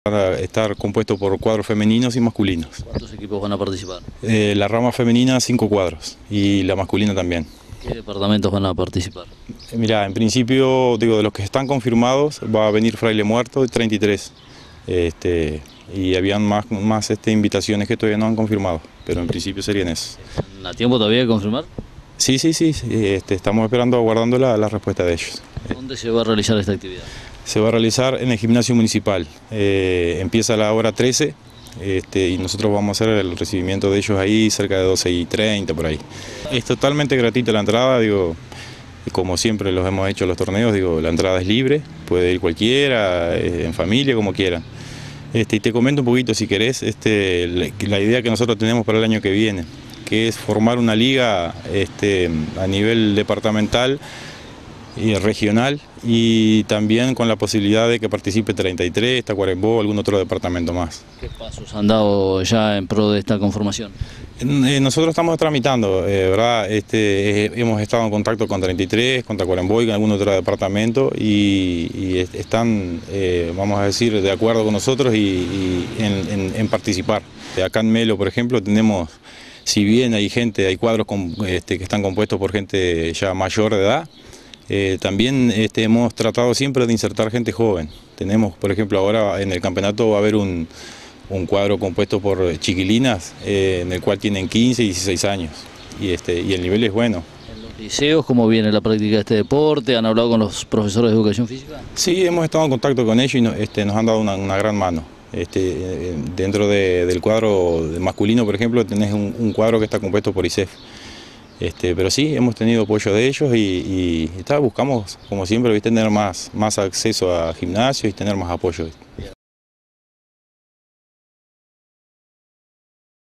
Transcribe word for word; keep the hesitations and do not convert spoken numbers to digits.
Para estar compuesto por cuadros femeninos y masculinos. ¿Cuántos equipos van a participar? Eh, la rama femenina cinco cuadros y la masculina también. ¿Qué departamentos van a participar? Eh, mira, en principio, digo, de los que están confirmados va a venir Fraile Muerto, treinta y tres. Este, y habían más, más este, invitaciones que todavía no han confirmado, pero en principio serían esos. ¿A tiempo todavía de confirmar? Sí, sí, sí, sí, este, estamos esperando, aguardando la, la respuesta de ellos. ¿Dónde se va a realizar esta actividad? Se va a realizar en el gimnasio municipal. Eh, empieza a la hora trece este, y nosotros vamos a hacer el recibimiento de ellos ahí cerca de doce y treinta por ahí. Es totalmente gratuita la entrada, digo, como siempre los hemos hecho los torneos, digo, la entrada es libre, puede ir cualquiera, eh, en familia, como quiera. Este, y te comento un poquito si querés este, la, la idea que nosotros tenemos para el año que viene, que es formar una liga este, a nivel departamental y regional, y también con la posibilidad de que participe treinta y tres, Tacuarembó o algún otro departamento más. ¿Qué pasos han dado ya en pro de esta conformación? Nosotros estamos tramitando, eh, ¿verdad? Este, eh, hemos estado en contacto con treinta y tres, con Tacuarembó y con algún otro departamento y, y están, eh, vamos a decir, de acuerdo con nosotros y, y en, en, en participar. Acá en Melo, por ejemplo, tenemos, si bien hay gente, hay cuadros con, este, que están compuestos por gente ya mayor de edad, Eh, también este, hemos tratado siempre de insertar gente joven. Tenemos, por ejemplo, ahora en el campeonato va a haber un, un cuadro compuesto por chiquilinas, eh, en el cual tienen quince y dieciséis años, y, este, y el nivel es bueno. ¿En los liceos cómo viene la práctica de este deporte? ¿Han hablado con los profesores de educación física? Sí, hemos estado en contacto con ellos y no, este, nos han dado una, una gran mano. Este, dentro de, del cuadro masculino, por ejemplo, tenés un, un cuadro que está compuesto por I C E F. Este, pero sí, hemos tenido apoyo de ellos y, y, y tá, buscamos, como siempre, tener más, más acceso a gimnasios y tener más apoyo.